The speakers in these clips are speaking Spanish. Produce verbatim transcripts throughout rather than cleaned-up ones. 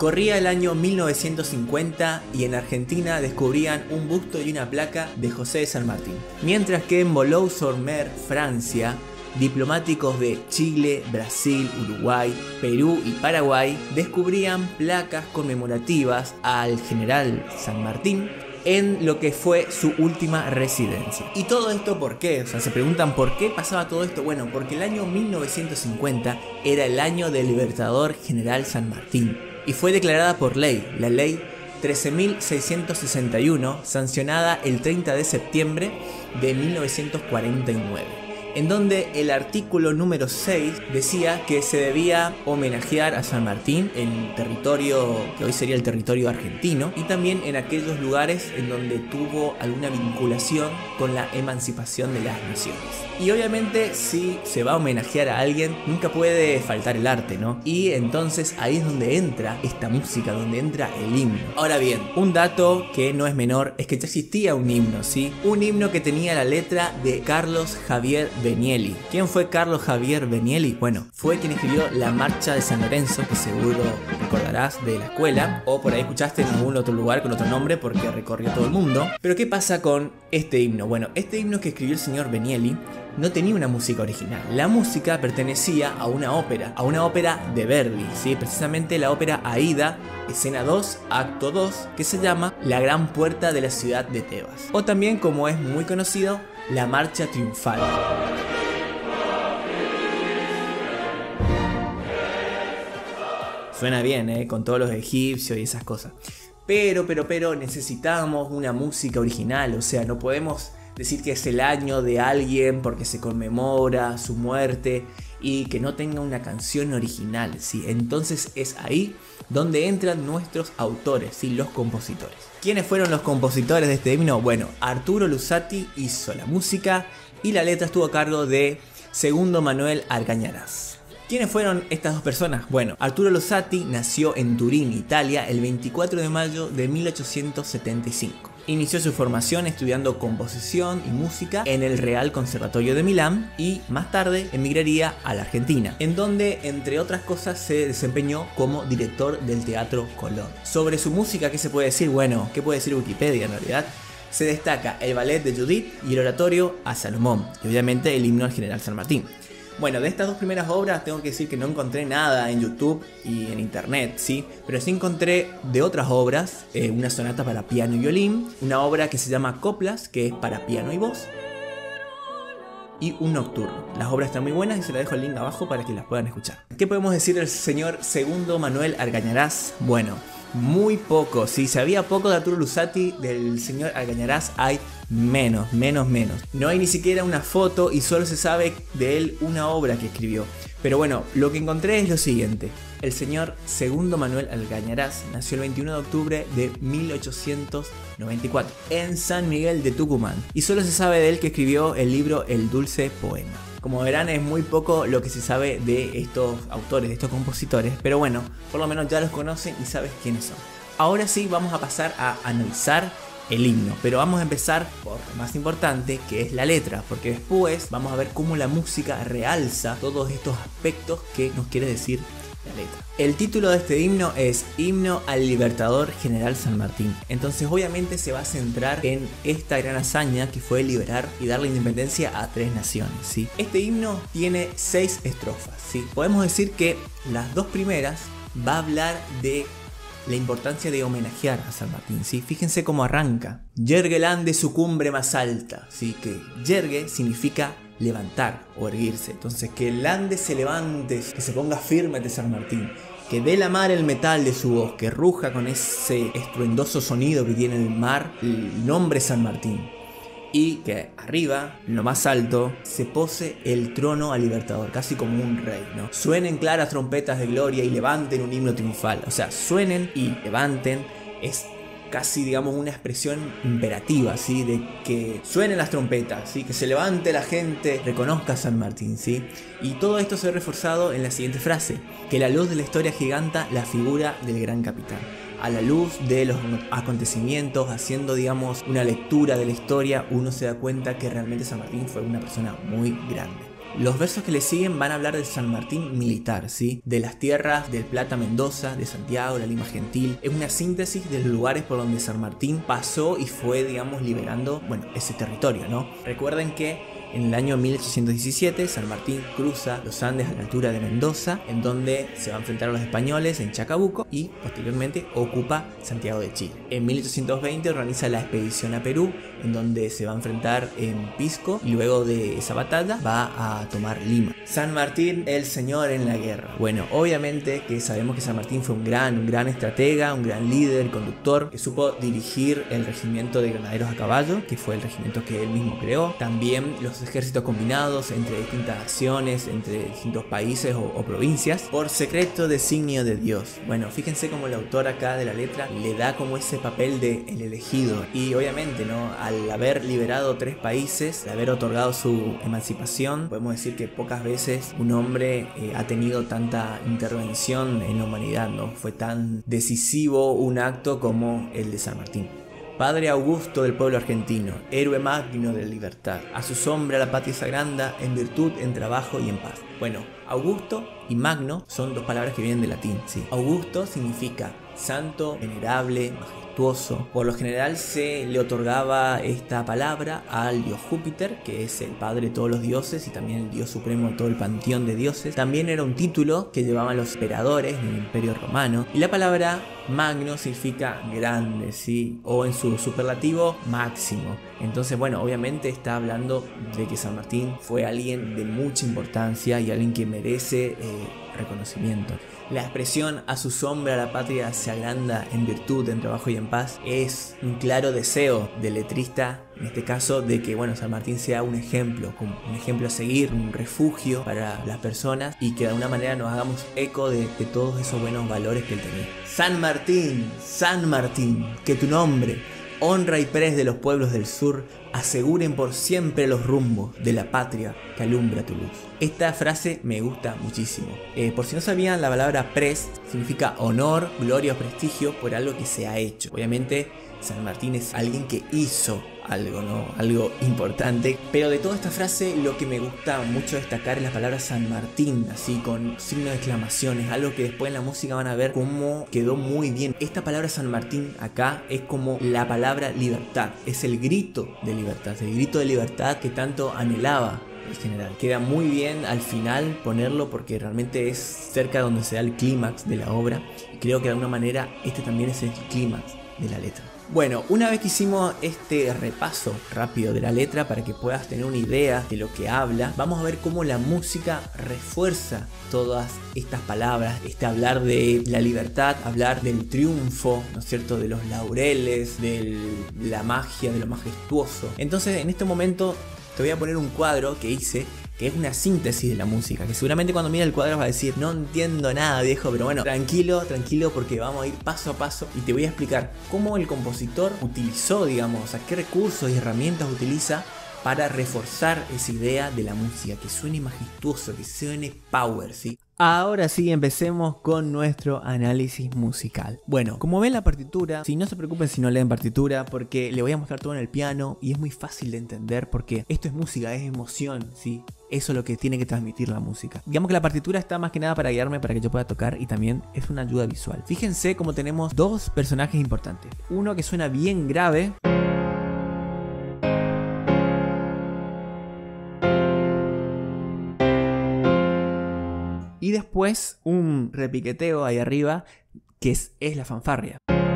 Corría el año mil novecientos cincuenta y en Argentina descubrían un busto y una placa de José de San Martín. Mientras que en Boulogne-sur-Mer, Francia, diplomáticos de Chile, Brasil, Uruguay, Perú y Paraguay descubrían placas conmemorativas al general San Martín en lo que fue su última residencia. ¿Y todo esto por qué? O sea, se preguntan por qué pasaba todo esto. Bueno, porque el año mil novecientos cincuenta era el año del libertador general San Martín y fue declarada por ley, la ley trece mil seiscientos sesenta y uno, sancionada el treinta de septiembre de mil novecientos cuarenta y nueve. En donde el artículo número seis decía que se debía homenajear a San Martín en territorio que hoy sería el territorio argentino y también en aquellos lugares en donde tuvo alguna vinculación con la emancipación de las naciones. Y obviamente si se va a homenajear a alguien nunca puede faltar el arte, ¿no? Y entonces ahí es donde entra esta música, donde entra el himno. Ahora bien, un dato que no es menor es que ya existía un himno, ¿sí? Un himno que tenía la letra de Carlos Javier Benielli. ¿Quién fue Carlos Javier Benielli? Bueno, fue quien escribió la Marcha de San Lorenzo, que seguro recordarás de la escuela, o por ahí escuchaste en algún otro lugar con otro nombre porque recorrió todo el mundo. Pero ¿qué pasa con este himno? Bueno, este himno que escribió el señor Benielli no tenía una música original. La música pertenecía a una ópera, a una ópera de Verdi, ¿sí? Precisamente la ópera Aída, escena dos, acto dos, que se llama La Gran Puerta de la Ciudad de Tebas. O también, como es muy conocido, la Marcha Triunfal. Suena bien, ¿eh? Con todos los egipcios y esas cosas. Pero, pero, pero necesitamos una música original, o sea, no podemos decir que es el año de alguien porque se conmemora su muerte y que no tenga una canción original, ¿sí? Entonces es ahí donde entran nuestros autores, ¿sí? Los compositores. ¿Quiénes fueron los compositores de este himno? Bueno, Arturo Luzzati hizo la música y la letra estuvo a cargo de Segundo Manuel Argañarás. ¿Quiénes fueron estas dos personas? Bueno, Arturo Luzzati nació en Turín, Italia, el veinticuatro de mayo de mil ochocientos setenta y cinco. Inició su formación estudiando composición y música en el Real Conservatorio de Milán y más tarde emigraría a la Argentina, en donde entre otras cosas se desempeñó como director del Teatro Colón. Sobre su música, ¿qué se puede decir? Bueno, ¿qué puede decir Wikipedia en realidad? Se destaca el ballet de Judith y el oratorio a Salomón y obviamente el himno al general San Martín. Bueno, de estas dos primeras obras tengo que decir que no encontré nada en YouTube y en internet, ¿sí? Pero sí encontré de otras obras, eh, una sonata para piano y violín, una obra que se llama Coplas, que es para piano y voz, y un nocturno. Las obras están muy buenas y se las dejo el link abajo para que las puedan escuchar. ¿Qué podemos decir del señor Segundo Manuel Argañarás? Bueno, muy poco. Si sabía poco de Arturo Luzzati, del señor Argañarás hay menos, menos, menos. No hay ni siquiera una foto y solo se sabe de él una obra que escribió. Pero bueno, lo que encontré es lo siguiente. El señor Segundo Manuel Argañarás nació el veintiuno de octubre de mil ochocientos noventa y cuatro en San Miguel de Tucumán. Y solo se sabe de él que escribió el libro El Dulce Poema. Como verán, es muy poco lo que se sabe de estos autores, de estos compositores, pero bueno, por lo menos ya los conocen y sabes quiénes son. Ahora sí vamos a pasar a analizar el himno, pero vamos a empezar por lo más importante, que es la letra, porque después vamos a ver cómo la música realza todos estos aspectos que nos quiere decir la letra. El título de este himno es Himno al Libertador General San Martín. Entonces obviamente se va a centrar en esta gran hazaña que fue liberar y dar la independencia a tres naciones, ¿sí? Este himno tiene seis estrofas, ¿sí? Podemos decir que las dos primeras va a hablar de la importancia de homenajear a San Martín, ¿sí? Fíjense cómo arranca. Yergue el Ande su cumbre más alta, ¿sí? Que yergue significa levantar o erguirse. Entonces que el Ande se levante, que se ponga firme ante San Martín, que dé la mar el metal de su voz, que ruja con ese estruendoso sonido que tiene el mar el nombre San Martín, y que arriba, en lo más alto, se pose el trono al libertador, casi como un rey, ¿no? Suenen claras trompetas de gloria y levanten un himno triunfal. O sea, suenen y levanten es casi, digamos, una expresión imperativa, ¿sí? De que suenen las trompetas, ¿sí? Que se levante la gente, reconozca a San Martín, ¿sí? Y todo esto se ve reforzado en la siguiente frase: que la luz de la historia giganta la figura del gran capitán. A la luz de los acontecimientos, haciendo, digamos, una lectura de la historia, uno se da cuenta que realmente San Martín fue una persona muy grande. Los versos que le siguen van a hablar del San Martín militar, ¿sí? De las tierras del Plata Mendoza, de Santiago, la Lima Gentil. Es una síntesis de los lugares por donde San Martín pasó y fue, digamos, liberando, bueno, ese territorio, ¿no? Recuerden que en el año mil ochocientos diecisiete, San Martín cruza los Andes a la altura de Mendoza, en donde se va a enfrentar a los españoles en Chacabuco y posteriormente ocupa Santiago de Chile. En mil ochocientos veinte organiza la expedición a Perú, en donde se va a enfrentar en Pisco y luego de esa batalla va a tomar Lima. San Martín, el señor en la guerra. Bueno, obviamente que sabemos que San Martín fue un gran, un gran estratega, un gran líder, conductor, que supo dirigir el regimiento de granaderos a caballo, que fue el regimiento que él mismo creó. También los ejércitos combinados entre distintas acciones, entre distintos países o, o provincias, por secreto designio de Dios. Bueno, fíjense cómo el autor acá de la letra le da como ese papel de el elegido. Y obviamente, ¿no? Al haber liberado tres países, al haber otorgado su emancipación, podemos decir que pocas veces un hombre eh, ha tenido tanta intervención en la humanidad, ¿no? Fue tan decisivo un acto como el de San Martín. Padre augusto del pueblo argentino, héroe magno de la libertad, a su sombra la patria se agranda, en virtud, en trabajo y en paz. Bueno, augusto y magno son dos palabras que vienen del latín, ¿sí? Augusto significa santo, venerable, majestuoso. Por lo general se le otorgaba esta palabra al dios Júpiter, que es el padre de todos los dioses y también el dios supremo de todo el panteón de dioses. También era un título que llevaban los emperadores del Imperio Romano. Y la palabra magno significa grande, ¿sí? O en su superlativo, máximo. Entonces, bueno, obviamente está hablando de que San Martín fue alguien de mucha importancia y alguien que merece eh, reconocimiento. La expresión a su sombra la patria se agranda en virtud, en trabajo y en paz es un claro deseo del letrista, en este caso, de que bueno, San Martín sea un ejemplo, como un ejemplo a seguir, un refugio para las personas y que de alguna manera nos hagamos eco de, de todos esos buenos valores que él tenía. San Martín, San Martín, que tu nombre, honra y pres de los pueblos del sur, aseguren por siempre los rumbos de la patria que alumbra tu luz. Esta frase me gusta muchísimo. Eh, por si no sabían, la palabra pres significa honor, gloria o prestigio por algo que se ha hecho. Obviamente, San Martín es alguien que hizo algo, ¿no? Algo importante. Pero de toda esta frase, lo que me gusta mucho destacar es la palabra San Martín, así con signos de exclamaciones, algo que después en la música van a ver cómo quedó muy bien. Esta palabra San Martín acá es como la palabra libertad, es el grito de libertad, el grito de libertad que tanto anhelaba el general. Queda muy bien al final ponerlo porque realmente es cerca donde se da el clímax de la obra y creo que de alguna manera este también es el clímax de la letra. Bueno, una vez que hicimos este repaso rápido de la letra para que puedas tener una idea de lo que habla, vamos a ver cómo la música refuerza todas estas palabras, este hablar de la libertad, hablar del triunfo, ¿no es cierto?, de los laureles, de la magia, de lo majestuoso. Entonces, en este momento te voy a poner un cuadro que hice, que es una síntesis de la música, que seguramente cuando mira el cuadro vas a decir, no entiendo nada, viejo, pero bueno, tranquilo, tranquilo, porque vamos a ir paso a paso y te voy a explicar cómo el compositor utilizó, digamos, o sea, qué recursos y herramientas utiliza para reforzar esa idea de la música, que suene majestuoso, que suene power, ¿sí? Ahora sí, empecemos con nuestro análisis musical. Bueno, como ven la partitura, si no se preocupen si no leen partitura, porque le voy a mostrar todo en el piano y es muy fácil de entender porque esto es música, es emoción, ¿sí? Eso es lo que tiene que transmitir la música. Digamos que la partitura está más que nada para guiarme, para que yo pueda tocar y también es una ayuda visual. Fíjense cómo tenemos dos personajes importantes. Uno que suena bien grave. Y después un repiqueteo ahí arriba, que es, es la fanfarria.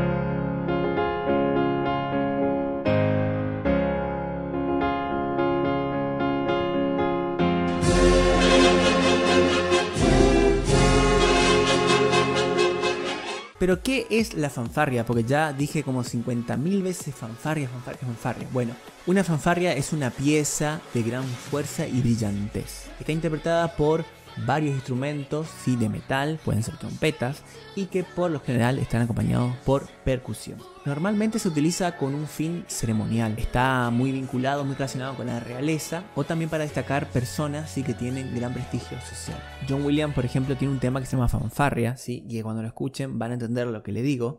Pero ¿qué es la fanfarria? Porque ya dije como cincuenta mil veces fanfarria, fanfarria, fanfarria. Bueno, una fanfarria es una pieza de gran fuerza y brillantez. Está interpretada por varios instrumentos, sí, de metal, pueden ser trompetas, y que por lo general están acompañados por percusión. Normalmente se utiliza con un fin ceremonial, está muy vinculado, muy relacionado con la realeza, o también para destacar personas sí, que tienen gran prestigio social. John Williams, por ejemplo, tiene un tema que se llama fanfarria, sí, y que cuando lo escuchen van a entender lo que le digo.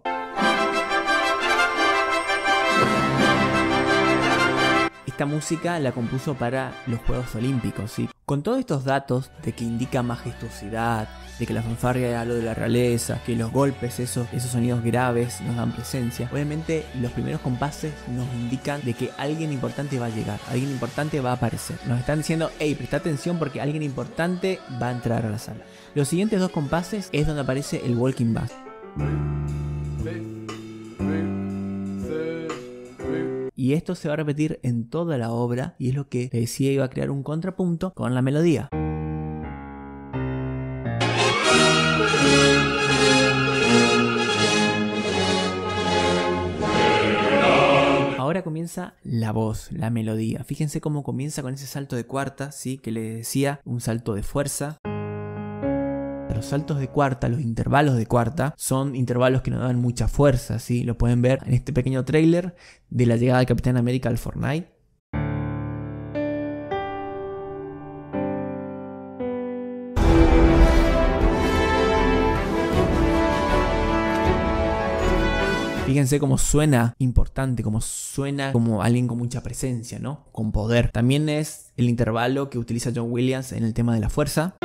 esta música la compuso para los Juegos Olímpicos, ¿sí? Con todos estos datos de que indica majestuosidad, de que la fanfarria habla de la realeza, que los golpes, esos, esos sonidos graves nos dan presencia, obviamente los primeros compases nos indican de que alguien importante va a llegar, alguien importante va a aparecer. Nos están diciendo, hey, presta atención porque alguien importante va a entrar a la sala. Los siguientes dos compases es donde aparece el walking bass. Y esto se va a repetir en toda la obra y es lo que te decía, iba a crear un contrapunto con la melodía. Ahora comienza la voz, la melodía. Fíjense cómo comienza con ese salto de cuarta, ¿sí? Que les decía, un salto de fuerza. Los saltos de cuarta, los intervalos de cuarta, son intervalos que nos dan mucha fuerza, ¿sí? Lo pueden ver en este pequeño tráiler de la llegada del Capitán América al Fortnite. Fíjense cómo suena importante, cómo suena como alguien con mucha presencia, ¿no? Con poder. También es el intervalo que utiliza John Williams en el tema de la fuerza.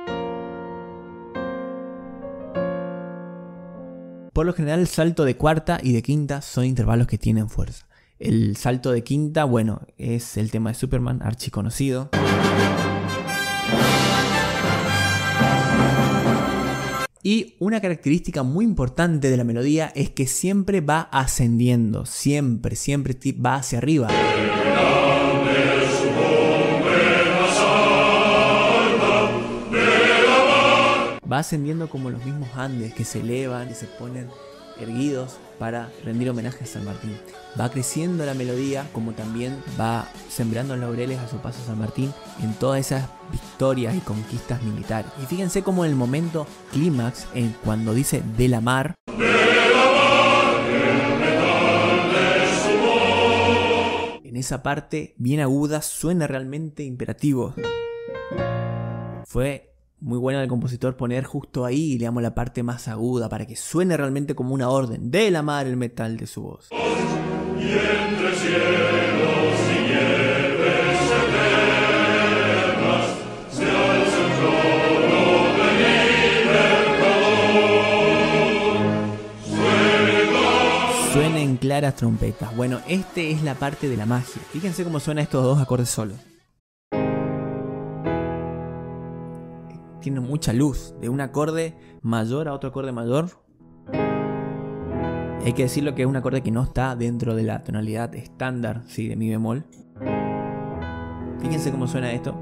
Por lo general, el salto de cuarta y de quinta son intervalos que tienen fuerza. El salto de quinta, bueno, es el tema de Superman, archiconocido. Y una característica muy importante de la melodía es que siempre va ascendiendo, siempre, siempre va hacia arriba. Va ascendiendo como los mismos Andes que se elevan y se ponen erguidos para rendir homenaje a San Martín. Va creciendo la melodía como también va sembrando laureles a su paso a San Martín en todas esas victorias y conquistas militares. Y fíjense cómo en el momento clímax, en cuando dice de la mar, en esa parte bien aguda suena realmente imperativo. Fue muy bueno del compositor poner justo ahí, digamos, la parte más aguda para que suene realmente como una orden de la mar el metal de su voz. Y entre cielos y nieves eternas se alza el trono de libertador. Suenen claras trompetas. Bueno, este es la parte de la magia. Fíjense cómo suenan estos dos acordes solos. Tiene mucha luz, de un acorde mayor a otro acorde mayor. Hay que decirlo que es un acorde que no está dentro de la tonalidad estándar, sí, de mi bemol. Fíjense cómo suena esto.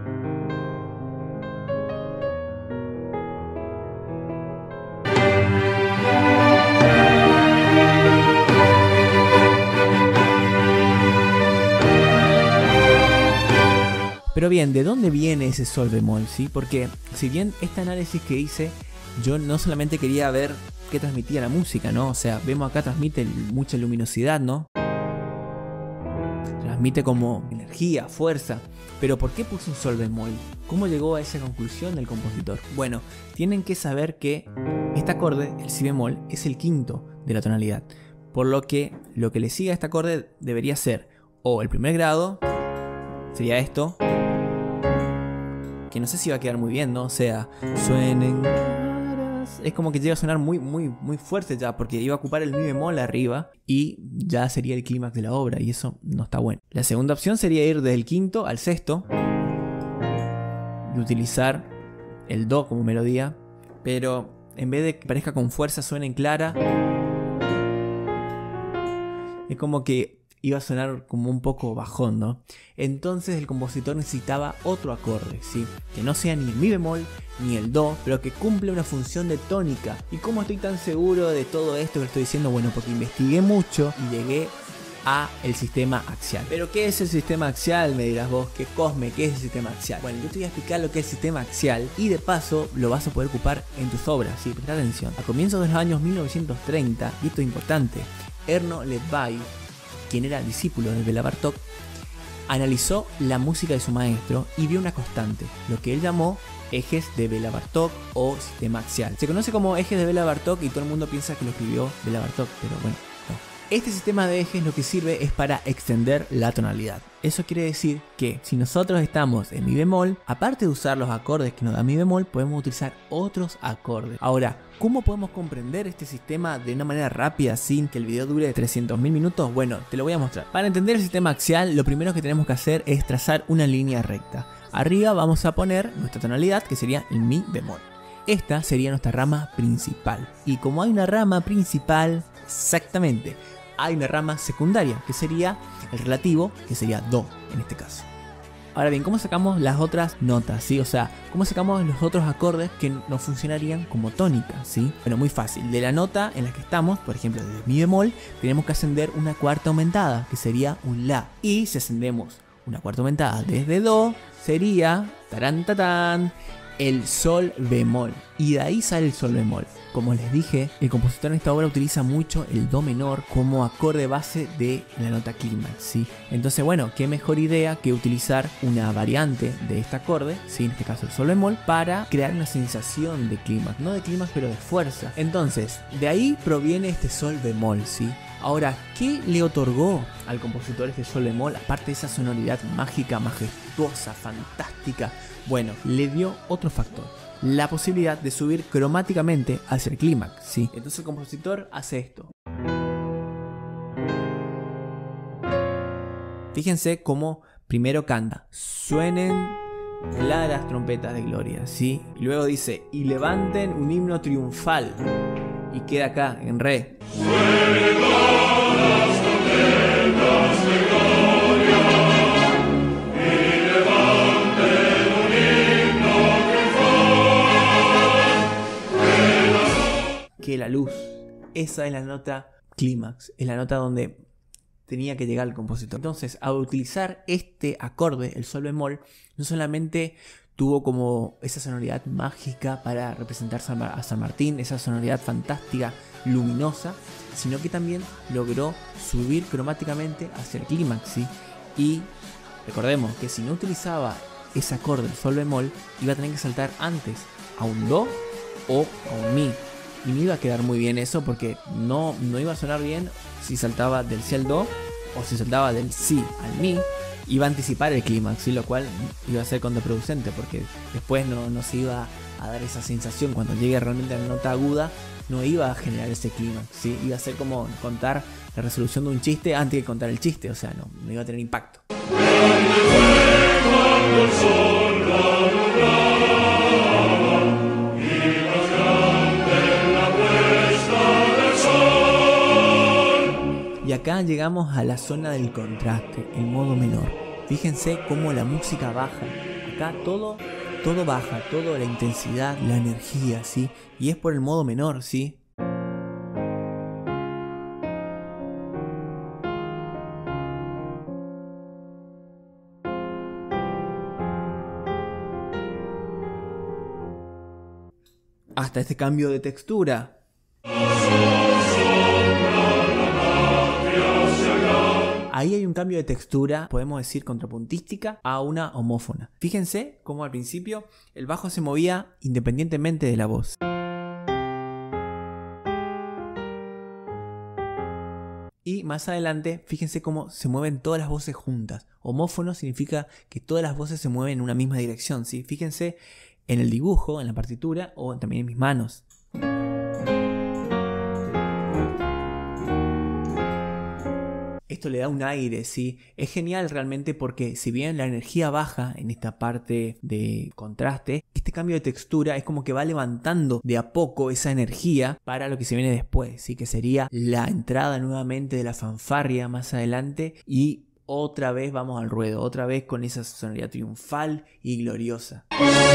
Pero bien, ¿de dónde viene ese sol bemol? ¿Sí? Porque si bien este análisis que hice, yo no solamente quería ver qué transmitía la música, ¿no? O sea, vemos acá transmite mucha luminosidad, ¿no? Transmite como energía, fuerza. Pero ¿por qué puso un sol bemol? ¿Cómo llegó a esa conclusión el compositor? Bueno, tienen que saber que este acorde, el si bemol, es el quinto de la tonalidad. Por lo que lo que le sigue a este acorde debería ser o el primer grado, sería esto, que no sé si va a quedar muy bien, ¿no? O sea, suenen... Es como que llega a sonar muy, muy, muy fuerte ya, porque iba a ocupar el mi bemol arriba y ya sería el clímax de la obra, y eso no está bueno. La segunda opción sería ir desde el quinto al sexto y utilizar el do como melodía, pero en vez de que parezca con fuerza, suene en clara. Es como que iba a sonar como un poco bajón, ¿no? Entonces el compositor necesitaba otro acorde, ¿sí? Que no sea ni el mi bemol ni el do, pero que cumple una función de tónica. ¿Y cómo estoy tan seguro de todo esto que estoy diciendo? Bueno, porque investigué mucho y llegué a el sistema axial. ¿Pero qué es el sistema axial? Me dirás vos, ¿qué Cosme? ¿Qué es el sistema axial? Bueno, yo te voy a explicar lo que es el sistema axial y de paso lo vas a poder ocupar en tus obras, ¿sí? Presta atención. A comienzos de los años mil novecientos treinta, y esto es importante, Erno Ledvai, quien era discípulo de Béla Bartók, analizó la música de su maestro y vio una constante, lo que él llamó ejes de Béla Bartók o sistema axial. Se conoce como ejes de Béla Bartók y todo el mundo piensa que lo escribió Béla Bartók, pero bueno, no. Este sistema de ejes lo que sirve es para extender la tonalidad. Eso quiere decir que si nosotros estamos en mi bemol, aparte de usar los acordes que nos da mi bemol, podemos utilizar otros acordes. Ahora, ¿cómo podemos comprender este sistema de una manera rápida sin que el video dure trescientos mil minutos? Bueno, te lo voy a mostrar. Para entender el sistema axial, lo primero que tenemos que hacer es trazar una línea recta. Arriba vamos a poner nuestra tonalidad, que sería el mi bemol. Esta sería nuestra rama principal. Y como hay una rama principal, exactamente, hay una rama secundaria, que sería el relativo, que sería do en este caso. Ahora bien, ¿cómo sacamos las otras notas? ¿Sí? O sea, ¿cómo sacamos los otros acordes que nos funcionarían como tónica? ¿Sí? Bueno, muy fácil. De la nota en la que estamos, por ejemplo, de mi bemol, tenemos que ascender una cuarta aumentada, que sería un la. Y si ascendemos una cuarta aumentada desde do, sería tarán tatán, el sol bemol, y de ahí sale el sol bemol. Como les dije, el compositor en esta obra utiliza mucho el do menor como acorde base de la nota clímax, ¿sí? Entonces, bueno, qué mejor idea que utilizar una variante de este acorde, ¿sí? En este caso el sol bemol, para crear una sensación de clímax, no de clímax pero de fuerza. Entonces, de ahí proviene este sol bemol, ¿sí? Ahora, ¿qué le otorgó al compositor este sol bemol, aparte de esa sonoridad mágica, majestuosa, fantástica? Bueno, le dio otro factor, la posibilidad de subir cromáticamente hacia el clímax, ¿sí? Entonces el compositor hace esto. Fíjense cómo primero canta, suenen claras trompetas de gloria, ¿sí? Y luego dice, y levanten un himno triunfal. Y queda acá, en re. Suenen claras trompetas de gloria, y levanten un himno triunfal. Que la luz, esa es la nota clímax, es la nota donde tenía que llegar el compositor. Entonces, al utilizar este acorde, el sol bemol, no solamente tuvo como esa sonoridad mágica para representar a San Martín, esa sonoridad fantástica, luminosa, sino que también logró subir cromáticamente hacia el clímax, ¿sí? Y recordemos que si no utilizaba ese acorde, el sol bemol, iba a tener que saltar antes a un do o a un mi. Y me iba a quedar muy bien eso porque no, no iba a sonar bien si saltaba del si al do o si saltaba del si al mi. Iba a anticipar el clímax, ¿sí? Lo cual iba a ser contraproducente porque después no, no se iba a dar esa sensación. Cuando llegue realmente a la nota aguda, no iba a generar ese clímax, ¿sí? Iba a ser como contar la resolución de un chiste antes de contar el chiste, o sea, no, no iba a tener impacto. Y acá llegamos a la zona del contraste, el modo menor. Fíjense cómo la música baja. Acá todo, todo baja, toda la intensidad, la energía, ¿sí? Y es por el modo menor, ¿sí? Hasta este cambio de textura. Ahí hay un cambio de textura, podemos decir contrapuntística, a una homófona. Fíjense cómo al principio el bajo se movía independientemente de la voz. Y más adelante, fíjense cómo se mueven todas las voces juntas. Homófono significa que todas las voces se mueven en una misma dirección, ¿sí? Fíjense en el dibujo, en la partitura o también en mis manos. Esto le da un aire, ¿sí? Es genial realmente porque si bien la energía baja en esta parte de contraste, este cambio de textura es como que va levantando de a poco esa energía para lo que se viene después, ¿sí? Que sería la entrada nuevamente de la fanfarria más adelante y otra vez vamos al ruedo, otra vez con esa sonoridad triunfal y gloriosa.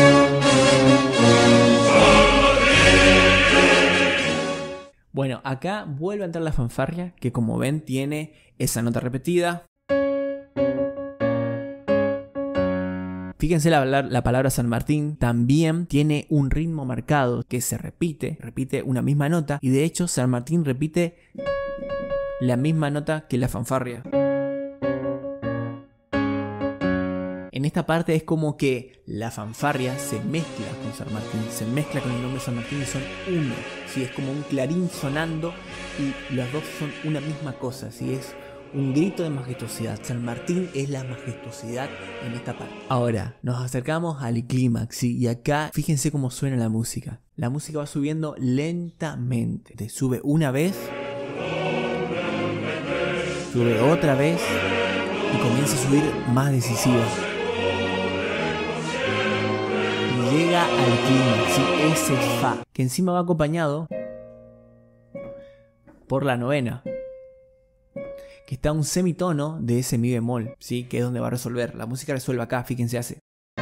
Bueno, acá vuelve a entrar la fanfarria, que como ven tiene esa nota repetida. Fíjense la, la palabra San Martín también tiene un ritmo marcado que se repite, repite una misma nota y de hecho San Martín repite la misma nota que la fanfarria. En En esta parte es como que la fanfarria se mezcla con San Martín, se mezcla con el nombre de San Martín y son uno. ¿Sí? Es como un clarín sonando y los dos son una misma cosa. ¿Sí? Es un grito de majestuosidad. San Martín es la majestuosidad en esta parte. Ahora, nos acercamos al clímax, ¿sí? Y acá fíjense cómo suena la música. La música va subiendo lentamente. Te sube una vez, sube otra vez y comienza a subir más decisiva. Y llega al clímax, ¿sí? Ese fa, que encima va acompañado por la novena, que está un semitono de ese mi bemol, ¿sí? Que es donde va a resolver. La música resuelve acá, fíjense, hace.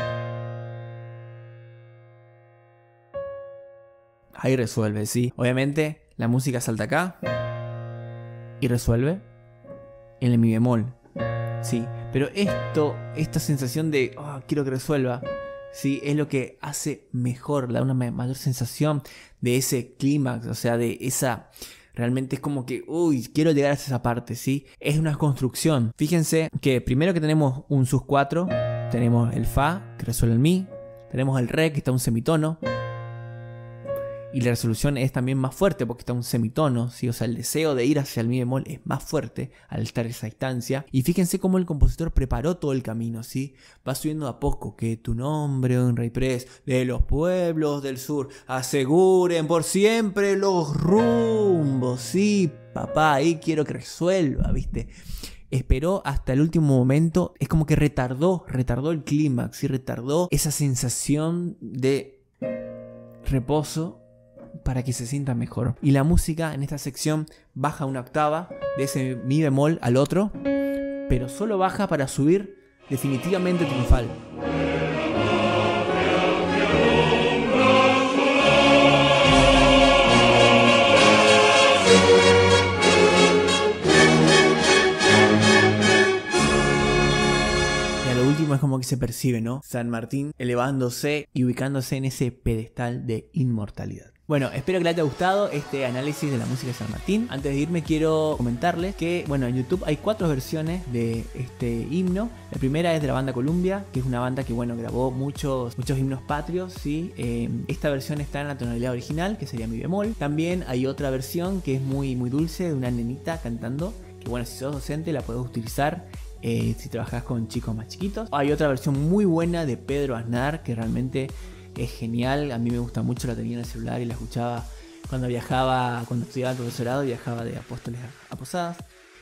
Ahí resuelve, ¿sí? Obviamente la música salta acá y resuelve en el mi bemol, ¿sí? Pero esto, esta sensación de oh, quiero que resuelva, ¿sí? Es lo que hace mejor, da una mayor sensación de ese clímax, o sea, de esa... Realmente es como que, uy, quiero llegar a esa parte, ¿sí? Es una construcción. Fíjense que primero que tenemos un sus cuatro, tenemos el fa, que resuelve el mi, tenemos el re, que está un semitono, y la resolución es también más fuerte porque está un semitono, ¿sí? O sea, el deseo de ir hacia el mi bemol es más fuerte al estar en esa instancia. Y fíjense cómo el compositor preparó todo el camino, ¿sí? Va subiendo a poco, que tu nombre, oh rey pres, de los pueblos del sur, aseguren por siempre los rumbos, ¿sí? Papá, ahí quiero que resuelva, ¿viste? Esperó hasta el último momento, es como que retardó, retardó el clímax, ¿sí? Retardó esa sensación de reposo para que se sienta mejor. Y la música en esta sección baja una octava de ese mi bemol al otro, pero solo baja para subir definitivamente triunfal. Y a lo último es como que se percibe, ¿no? San Martín elevándose y ubicándose en ese pedestal de inmortalidad. Bueno, espero que les haya gustado este análisis de la música de San Martín. Antes de irme quiero comentarles que, bueno, en YouTube hay cuatro versiones de este himno. La primera es de la banda Columbia, que es una banda que, bueno, grabó muchos, muchos himnos patrios, ¿sí? Eh, esta versión está en la tonalidad original, que sería mi bemol. También hay otra versión que es muy, muy dulce, de una nenita cantando, que, bueno, si sos docente la podés utilizar eh, si trabajás con chicos más chiquitos. Hay otra versión muy buena de Pedro Aznar, que realmente... es genial, a mí me gusta mucho, la tenía en el celular y la escuchaba cuando viajaba, cuando estudiaba el profesorado, viajaba de Apóstoles a, a Posadas.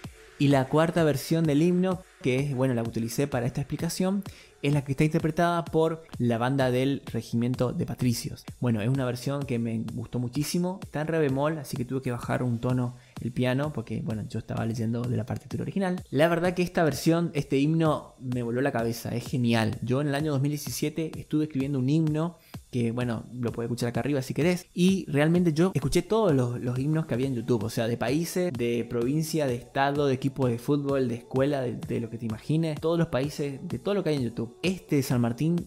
Y la cuarta versión del himno, que es, bueno, la que utilicé para esta explicación, es la que está interpretada por la banda del Regimiento de Patricios. Bueno, es una versión que me gustó muchísimo, está en re bemol, así que tuve que bajar un tono el piano, porque, bueno, yo estaba leyendo de la partitura original. La verdad que esta versión, este himno, me voló la cabeza, es genial. Yo en el año dos mil diecisiete estuve escribiendo un himno, que, bueno, lo puedes escuchar acá arriba si querés, y realmente yo escuché todos los, los himnos que había en YouTube, o sea, de países, de provincia, de estado, de equipo de fútbol, de escuela, de, de lo que te imagines, todos los países, de todo lo que hay en YouTube. Este de San Martín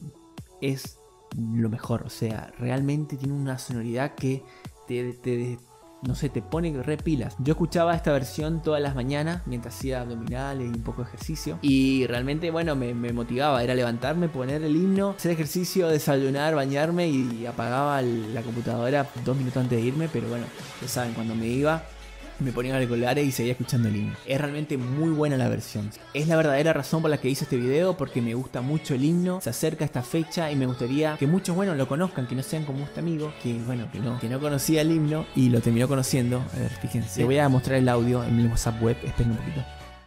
es lo mejor, o sea, realmente tiene una sonoridad que te, te no sé, te pone re pilas. Yo escuchaba esta versión todas las mañanas mientras hacía abdominales y un poco de ejercicio, y realmente, bueno, me, me motivaba, era levantarme, poner el himno, hacer ejercicio, desayunar, bañarme, y apagaba la computadora dos minutos antes de irme, pero bueno, ya saben, cuando me iba me ponía auriculares y seguía escuchando el himno. Es realmente muy buena la versión. Es la verdadera razón por la que hice este video, porque me gusta mucho el himno, se acerca esta fecha y me gustaría que muchos, bueno, lo conozcan, que no sean como este amigo, que, bueno, que no, que no conocía el himno y lo terminó conociendo. A ver, fíjense. Les voy a mostrar el audio en mi WhatsApp web, esperen un poquito.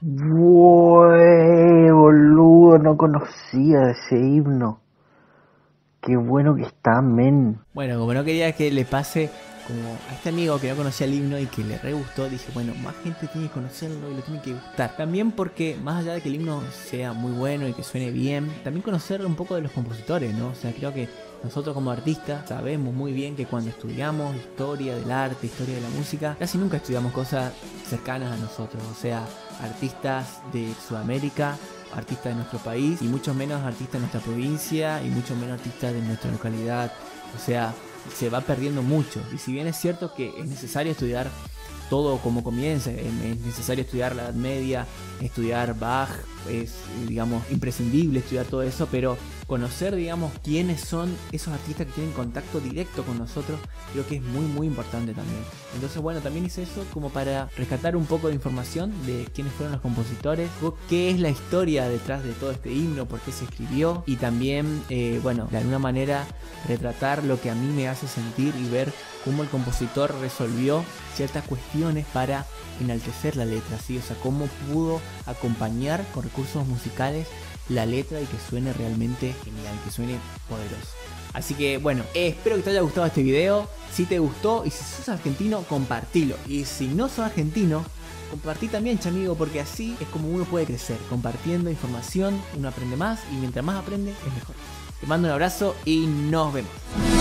Güey, boludo, no conocía ese himno. Qué bueno que está, men. Bueno, como no quería que le pase como a este amigo que no conocía el himno y que le re gustó, dije, bueno, más gente tiene que conocerlo y le tiene que gustar. También porque, más allá de que el himno sea muy bueno y que suene bien, también conocer un poco de los compositores, ¿no? O sea, creo que nosotros como artistas sabemos muy bien que cuando estudiamos historia del arte, historia de la música, casi nunca estudiamos cosas cercanas a nosotros. O sea, artistas de Sudamérica, artistas de nuestro país, y mucho menos artistas de nuestra provincia, y mucho menos artistas de nuestra localidad. O sea, se va perdiendo mucho. Y si bien es cierto que es necesario estudiar todo cómo comienza. Es necesario estudiar la Edad Media, estudiar Bach, es, digamos, imprescindible estudiar todo eso, pero conocer, digamos, quiénes son esos artistas que tienen contacto directo con nosotros, creo que es muy muy importante también. Entonces, bueno, también hice eso como para rescatar un poco de información de quiénes fueron los compositores, qué es la historia detrás de todo este himno, por qué se escribió, y también, eh, bueno, de alguna manera retratar lo que a mí me hace sentir y ver cómo el compositor resolvió ciertas cuestiones para enaltecer la letra, ¿sí? O sea, cómo pudo acompañar con recursos musicales la letra y que suene realmente genial, que suene poderoso. Así que bueno, eh, espero que te haya gustado este video. Si te gustó y si sos argentino, compartilo. Y si no sos argentino, compartí también, chamigo, porque así es como uno puede crecer. Compartiendo información, uno aprende más y mientras más aprende es mejor. Te mando un abrazo y nos vemos.